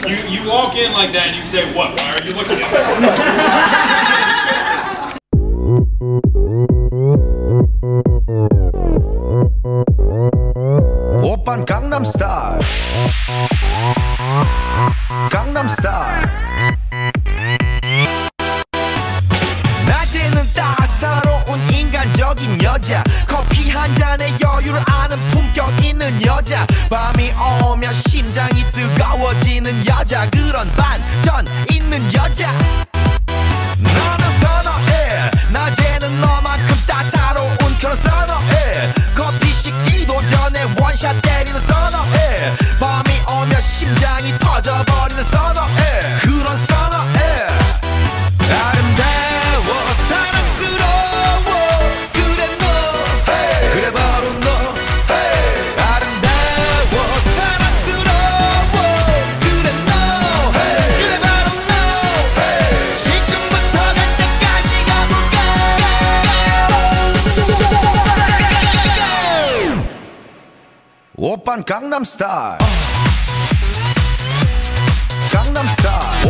You walk in like that and you say, what? Why are you looking at me? 오빤 강남스타일 강남스타일 낮에는 따사로운 인간적인 여자 커피 한 잔에 여유를 아는 품격 있는 여자 밤이 오면 심장이 뜨거워지는 여자 그런 반전 있는 여자 너는 선호해 낮에는 너만큼 따사로운 그런 선호해 커피 식기도 전에 원샷 때리는 선호해 밤이 오면 심장이 터져버리는 선호해 그런 선호해 아름다워 사랑스러워 그래 너 hey. 그래 바로 너 hey. 아름다워 사랑스러워 그래 너 hey. 그래 바로 너 hey. 지금부터 갈 때까지 가볼까 오빤 강남스타일 강남스타일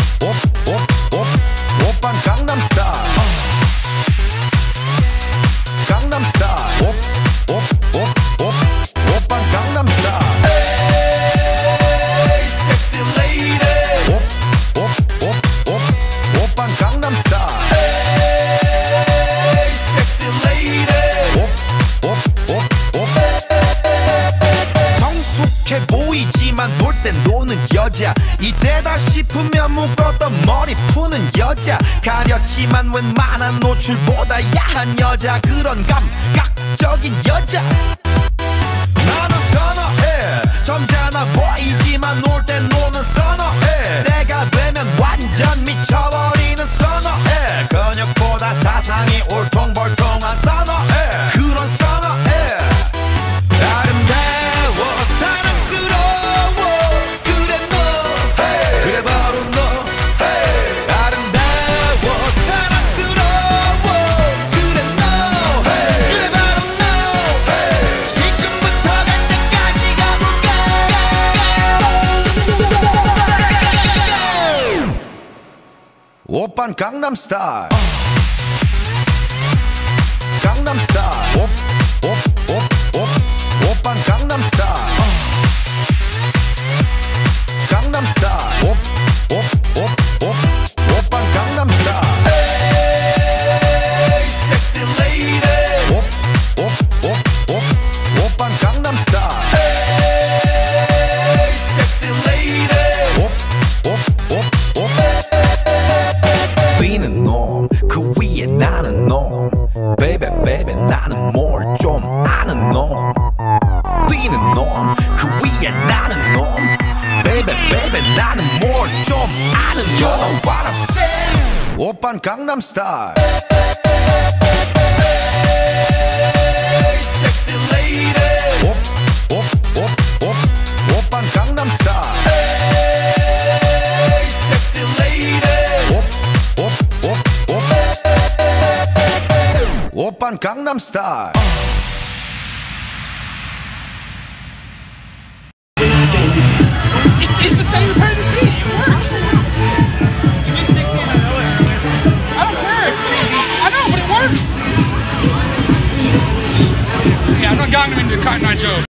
오빤 강남스타일 강남스타일 오빤 강남스타일 Hey sexy lady 오빤 강남스타일 Hey sexy lady 성숙해 보이지만 놀 땐 노는 여자 이때다 싶으면 묶었던 머리 푸는 여자 가렸지만 웬만한 노출보다 야한 여자 그런 감각적인 여자 나는 선호해 점잖아 보이지만 놀 땐 노는 선호해 내가 되면 완전 미쳐버리는 선호해 근육보다 사상이 울퉁불퉁한 선호해 그런 선호해 아름다워 사랑스러워 그래 너 hey. 그래 바로 너 hey. 아름다워 사랑스러워 그래 너 hey. 그래 바로 너 hey. 지금부터 갈 때까지 가볼까 오빤 강남스타일 강남스타일 오빤 강남스타일 강남스타일 오빤 강남스타일 Hey sexy lady 오빤 강남스타일 Hey sexy lady 뛰는 놈 그 위에 나는 놈 Baby baby 나는 뭘 좀 아는 놈 뛰는 놈 그 위에 나는 놈 Baby baby 나는 뭘 좀 아는 놈 You know what I'm saying 오빤 강남스타일 Hey sexy lady 오빤 강남스타일 Hey sexy lady 오빤 강남스타일